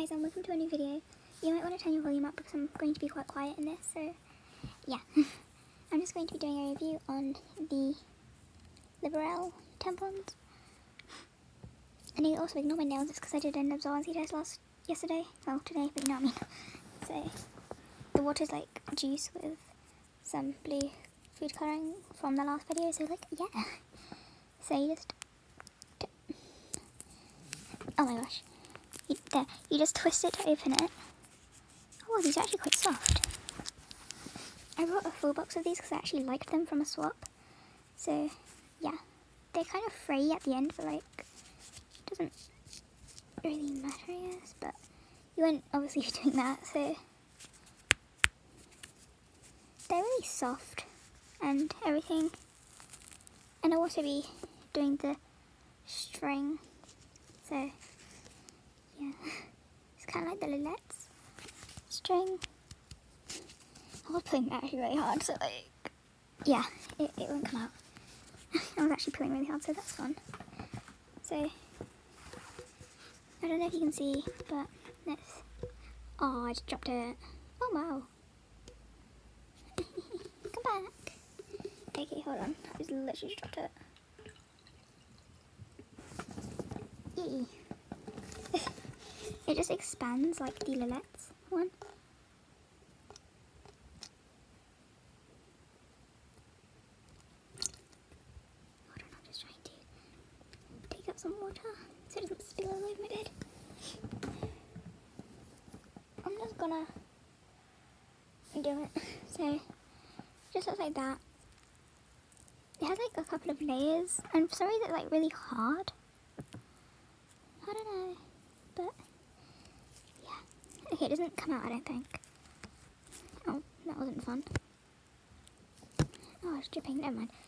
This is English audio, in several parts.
guys, and welcome to a new video. You might want to turn your volume up because I'm going to be quite quiet in this, so yeah. I'm just going to be doing a review on the Liberelle tampons. I need to also ignore my nails just because I did an absorbency test yesterday, well today, but you know what I mean. So the water's like juice with some blue food colouring from the last video, so like, yeah. So you just, oh my gosh. You just twist it to open it. Oh, these are actually quite soft. I bought a full box of these because I actually liked them from a swap. So, yeah. They're kind of fray at the end, but like, it doesn't really matter, I guess. But you won't obviously be doing that, so. They're really soft and everything. And I'll also be doing the string. So, yeah. It's kind of like the Lillettes string. I was pulling that actually really hard, so like, yeah, it won't come out. I was actually pulling really hard, so that's fun. So, I don't know if you can see, but this. Oh, I just dropped it. Oh wow. Come back. Okay, hold on. I just literally just dropped it. Yay. It just expands like the Lillettes one. Hold on, I'm just trying to take out some water so it doesn't spill all over my bed. I'm just gonna do it. So, just looks like that. It has like a couple of layers, and for some reason it's like really hard. I don't know, but yeah. Okay, it doesn't come out, I don't think. Oh, that wasn't fun. Oh, it's dripping, never mind.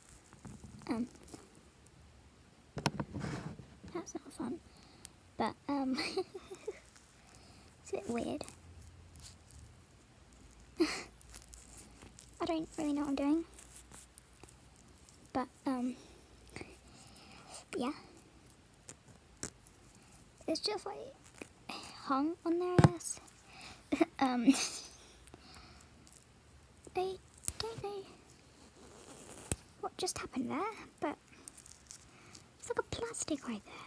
That's not fun. But, it's a bit weird. I don't really know what I'm doing. But, yeah. It's just like hung on there, I guess. I don't know what just happened there, but it's like a plastic right there.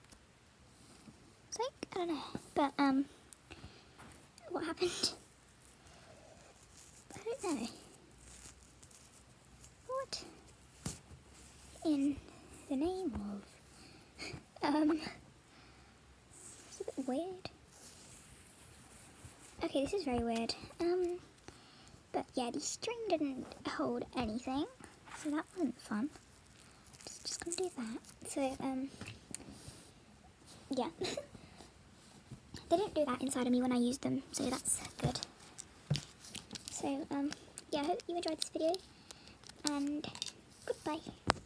It's like, I don't know, but what happened? I don't know. What in the name of it's a bit weird. Okay, this is very weird. But yeah, the string didn't hold anything, so that wasn't fun. Just gonna do that. So, yeah. They didn't do that inside of me when I used them, so that's good. So, yeah, I hope you enjoyed this video, and goodbye.